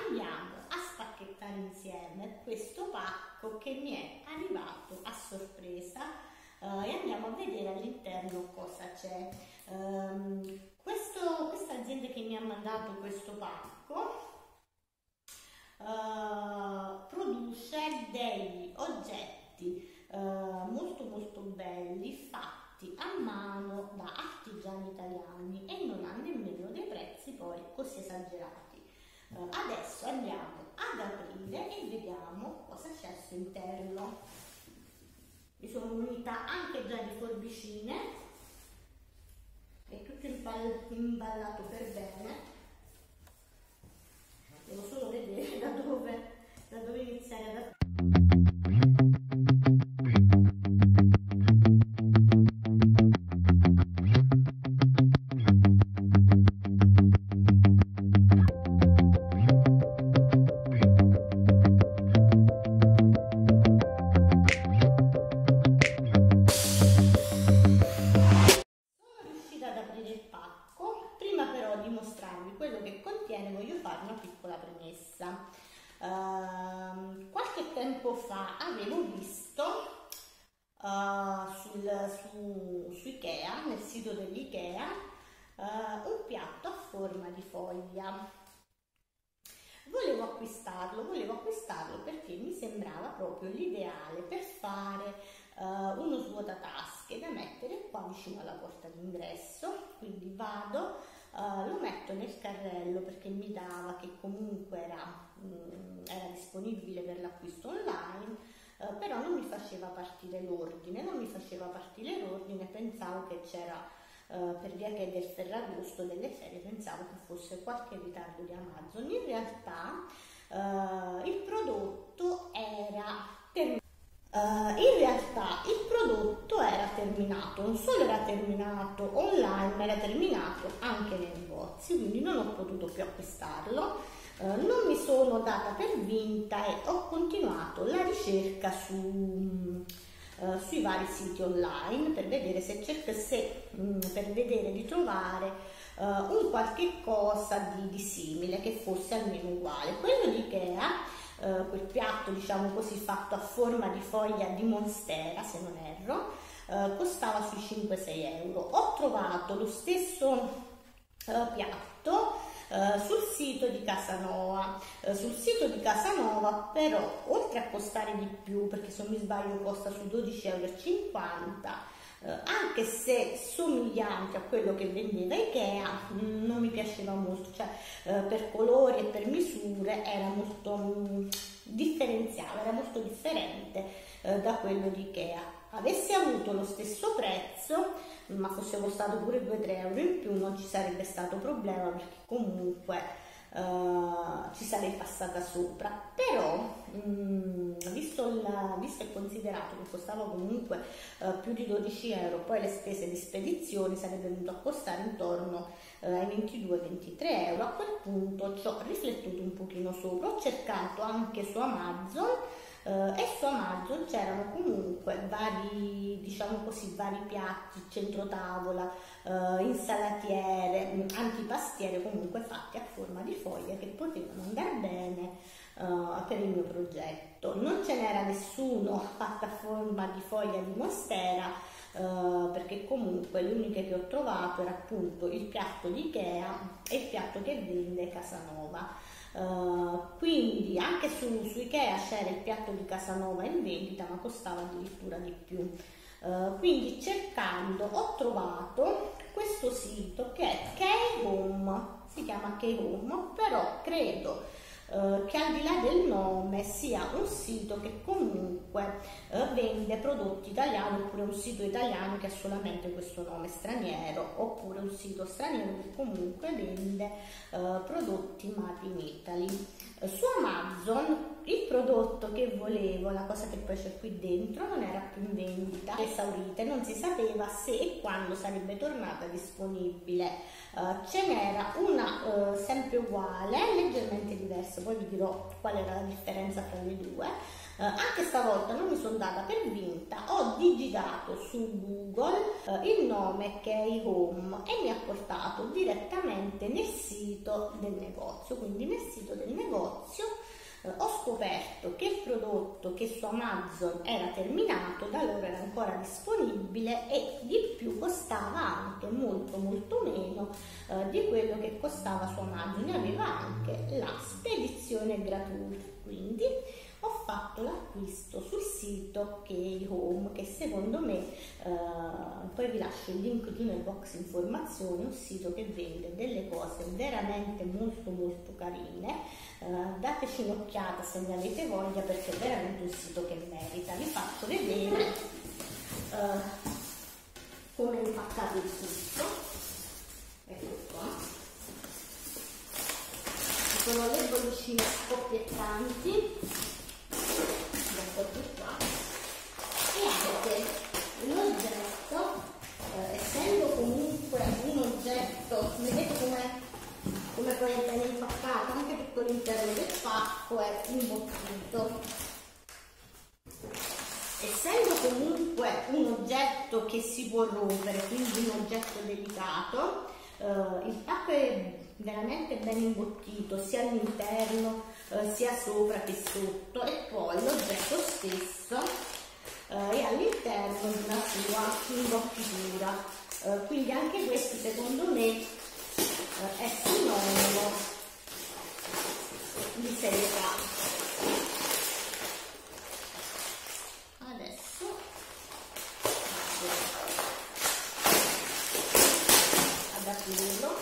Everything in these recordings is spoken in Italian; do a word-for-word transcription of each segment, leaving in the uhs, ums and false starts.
andiamo a spacchettare insieme questo pacco che mi è arrivato a sorpresa uh, e andiamo a vedere all'interno cosa c'è. Um, questa azienda che mi ha mandato questo pacco uh, produce degli oggetti uh, molto molto belli, fatti a mano da artigiani italiani e non ha nemmeno dei prezzi poi così esagerati. Uh, adesso andiamo ad aprire e vediamo cosa c'è al suo interno. Mi sono munita anche già di forbicine, è tutto imballato per bene, devo solo vedere da dove, da dove iniziare ad aprire. Quello che contiene, voglio fare una piccola premessa. Uh, qualche tempo fa avevo visto uh, sul, su, su Ikea, nel sito dell'Ikea, uh, un piatto a forma di foglia. Volevo acquistarlo, volevo acquistarlo perché mi sembrava proprio l'ideale per fare uh, uno svuotatasche da mettere qua vicino alla porta d'ingresso. Quindi vado, Uh, lo metto nel carrello perché mi dava che comunque era, um, era disponibile per l'acquisto online, uh, però non mi faceva partire l'ordine, non mi faceva partire l'ordine, pensavo che c'era uh, per via che del Ferragosto, delle ferie, pensavo che fosse qualche ritardo di Amazon. In realtà uh, il prodotto era terminato. Uh, in realtà il prodotto era terminato, non solo era terminato online, ma era terminato anche nei negozi, quindi non ho potuto più acquistarlo. Uh, non mi sono data per vinta e ho continuato la ricerca su, uh, sui vari siti online per vedere se cerca, se, um, per vedere di trovare uh, un qualche cosa di, di simile, che fosse almeno uguale. Quello di Ikea, Uh, quel piatto, diciamo così, fatto a forma di foglia di monstera, se non erro, uh, costava sui cinque sei euro. Ho trovato lo stesso uh, piatto uh, sul sito di Casanova. Uh, sul sito di Casanova però, oltre a costare di più, perché se non mi sbaglio costa su dodici e cinquanta euro, Uh, anche se somigliante a quello che vendeva Ikea, mh, non mi piaceva molto, cioè uh, per colori e per misure era molto mh, differenziato, era molto differente uh, da quello di Ikea. Avesse avuto lo stesso prezzo, ma fosse costato pure due tre euro in più, non ci sarebbe stato problema, perché comunque Uh, ci sarei passata sopra. Però mh, visto, il, visto e considerato che costava comunque uh, più di dodici euro, poi le spese di spedizione sarebbe venuto a costare intorno uh, ai ventidue ventitré euro, a quel punto ci ho riflettuto un pochino sopra, ho cercato anche su Amazon Uh, e su Amazon c'erano comunque vari, diciamo così, vari piatti, centrotavola, uh, insalatiere, antipastiere, comunque fatti a forma di foglia che potevano andare bene uh, per il mio progetto. Non ce n'era nessuno fatto a forma di foglia di monstera, uh, perché comunque le uniche che ho trovato era appunto il piatto di Ikea e il piatto che vende Casanova. Uh, quindi anche su, su Ikea c'era il piatto di Casanova in vendita, ma costava addirittura di più. Uh, quindi cercando ho trovato questo sito che è K-Home, si chiama K-Home, però credo Uh, che al di là del nome sia un sito che comunque uh, vende prodotti italiani, oppure un sito italiano che ha solamente questo nome straniero, oppure un sito straniero che comunque vende uh, prodotti made in Italy. Uh, su Amazon il prodotto che volevo, la cosa che poi c'è qui dentro, non era più in vendita, esaurita, non si sapeva se e quando sarebbe tornata disponibile. Uh, ce n'era una uh, sempre uguale, leggermente diversa Box, poi vi dirò qual era la differenza tra le due. Eh, anche stavolta non mi sono data per vinta, ho digitato su Google eh, il nome Key Home e mi ha portato direttamente nel sito del negozio. Quindi nel sito del negozio eh, ho scoperto che il prodotto che su Amazon era terminato da loro era ancora disponibile e di più costava anche molto molto meno eh, di quello che costava su Amazon, e aveva anche la spedizione gratuita. Quindi ho fatto l'acquisto sul sito Key Home, che secondo me, eh, poi vi lascio il link giù nel box informazioni, un sito che vende delle cose veramente molto molto carine. Eh, dateci un'occhiata se ne avete voglia, perché è veramente un sito che merita. Vi faccio vedere eh, come è impaccato il tutto. Ecco qua, ci sono le bollicine scoppiettanti, qua, e anche l'oggetto, eh, essendo comunque un oggetto, vedete come come poi è impaccato, anche tutto l'interno del pacco è imbottito. Essendo comunque un oggetto che si può rompere, quindi un oggetto delicato, eh, il pacco è veramente ben imbottito sia all'interno eh, sia sopra che sotto, e poi l'oggetto stesso eh, è all'interno di una sua imbottitura, eh, quindi anche questo secondo me eh, è sinonimo di serietà. Adesso ad aprirlo.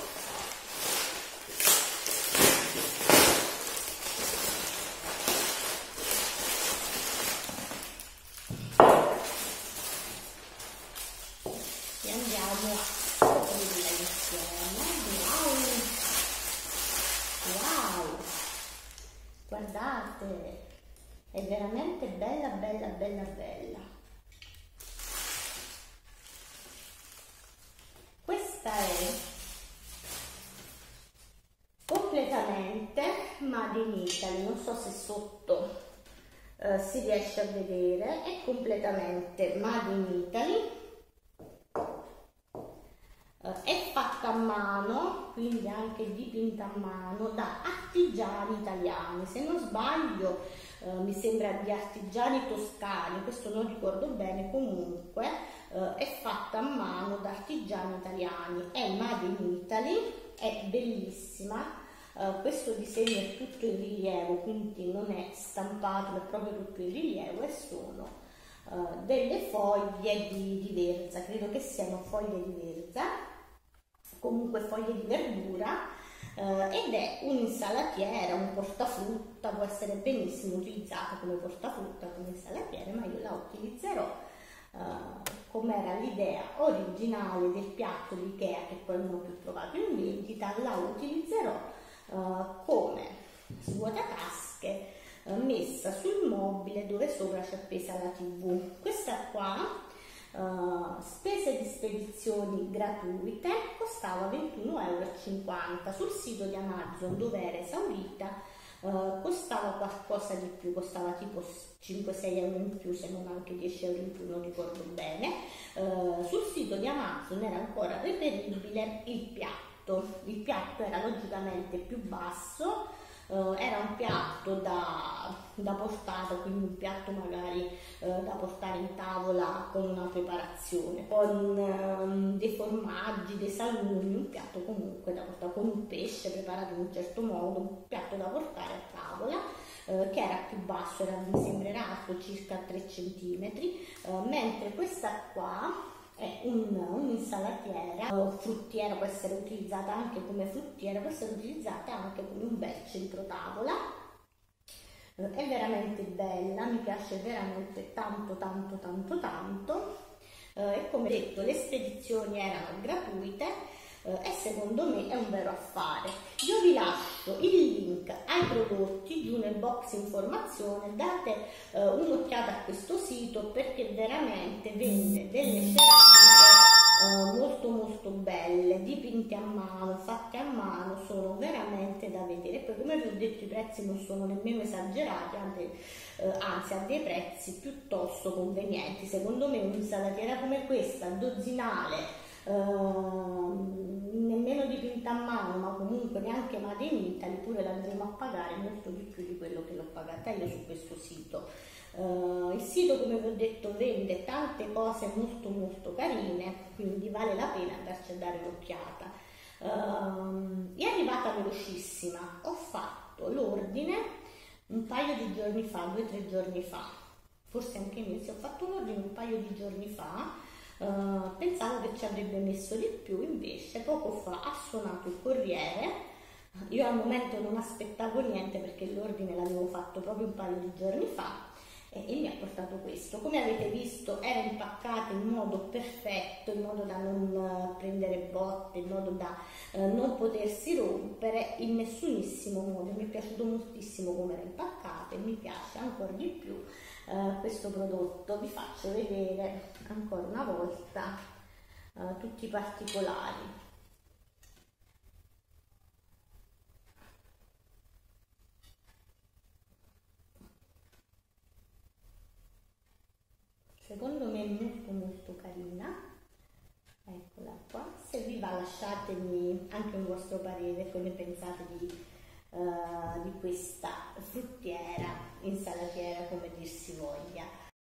Guardate, è veramente bella bella bella bella. Questa è completamente Made in Italy, non so se sotto eh, si riesce a vedere, è completamente Made in Italy. È fatta a mano, quindi anche dipinta a mano da artigiani italiani, se non sbaglio eh, mi sembra di artigiani toscani, questo non ricordo bene, comunque eh, è fatta a mano da artigiani italiani, è Made in Italy, è bellissima, eh, questo disegno è tutto in rilievo, quindi non è stampato, è proprio tutto in rilievo, e sono eh, delle foglie di, di verza, credo che siano foglie di verza, comunque foglie di verdura, eh, ed è un'insalatiera, un portafrutta, può essere benissimo utilizzata come portafrutta, come insalatiera, ma io la utilizzerò eh, come era l'idea originale del piatto di Ikea, che poi non ho più trovato in vendita, la utilizzerò eh, come svuotatasche eh, messa sul mobile dove sopra c'è appesa la tivù. Questa qua, Uh, spese di spedizioni gratuite, costava ventuno e cinquanta euro. Sul sito di Amazon, dove era esaurita, uh, costava qualcosa di più, costava tipo cinque sei euro in più, se non anche dieci euro in più, non ricordo bene. Uh, sul sito di Amazon era ancora reperibile il piatto, il piatto era logicamente più basso. Uh, era un piatto da, da portata, quindi un piatto magari uh, da portare in tavola con una preparazione, con um, dei formaggi, dei salumi, un piatto comunque da portare con un pesce preparato in un certo modo, un piatto da portare a tavola, uh, che era più basso, era, mi sembrerà alto circa tre centimetri, uh, mentre questa qua è un'insalatiera un o fruttiera, può essere utilizzata anche come fruttiera, può essere utilizzata anche come un bel centro tavola. Eh, è veramente bella, mi piace veramente tanto tanto tanto tanto, eh, e come detto le spedizioni erano gratuite, eh, e secondo me è un vero affare. Io vi lascio il link ai prodotti giù nel box informazione, date eh, un'occhiata a questo sito, perché veramente vende delle ceramiche eh, molto molto belle, dipinte a mano, fatte a mano, mano sono veramente da vedere. Poi, come vi ho detto, i prezzi non sono nemmeno esagerati, anzi, eh, anzi a dei prezzi piuttosto convenienti. Secondo me un'insalatiera come questa, dozzinale, eh, nemmeno dipinta a mano, ma comunque neanche made in Italy, pure l'andremo a pagare molto di più di quello che l'ho pagata io su questo sito. Uh, il sito, come vi ho detto, vende tante cose molto molto carine, quindi vale la pena andarci a dare un'occhiata. Uh, è arrivata velocissima, ho fatto l'ordine un paio di giorni fa, due o tre giorni fa, forse anche mesi, ho fatto l'ordine un paio di giorni fa, uh, pensavo che ci avrebbe messo di più, invece poco fa ha suonato il corriere. Io al momento non aspettavo niente perché l'ordine l'avevo fatto proprio un paio di giorni fa e mi ha portato questo. Come avete visto era impaccato in modo perfetto, in modo da non prendere botte, in modo da eh, non potersi rompere in nessunissimo modo. Mi è piaciuto moltissimo come era impaccato e mi piace ancora di più eh, questo prodotto. Vi faccio vedere ancora una volta eh, tutti i particolari. Secondo me è molto molto carina, eccola qua. Se vi va lasciatemi anche un vostro parere, come pensate di, uh, di questa fruttiera, insalatiera, come dir si voglia.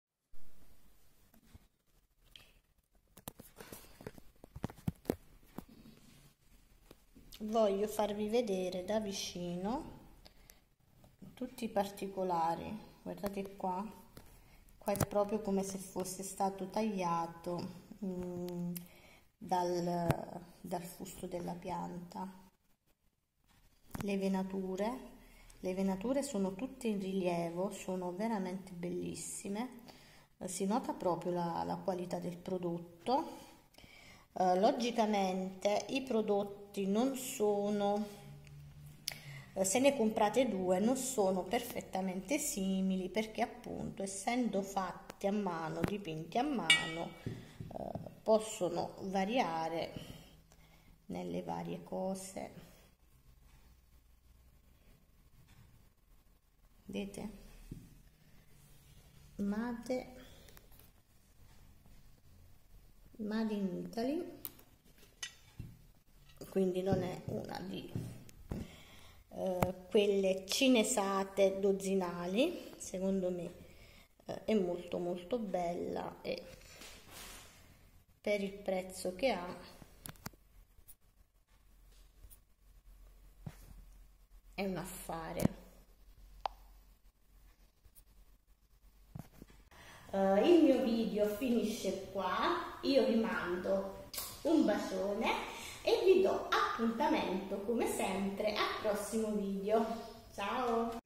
Voglio farvi vedere da vicino tutti i particolari, guardate qua. Qua è proprio come se fosse stato tagliato mh, dal, dal fusto della pianta. Le venature, le venature sono tutte in rilievo, sono veramente bellissime, eh, si nota proprio la, la qualità del prodotto. Eh, logicamente i prodotti non sono... se ne comprate due non sono perfettamente simili, perché appunto essendo fatti a mano, dipinti a mano, eh, possono variare nelle varie cose. Vedete? Made, made in Italy, quindi non è una di Uh, quelle cinesate dozzinali. Secondo me uh, è molto molto bella e per il prezzo che ha è un affare. Uh, il mio video finisce qua, io vi mando un bacione e vi do appuntamento come sempre al prossimo video. Ciao!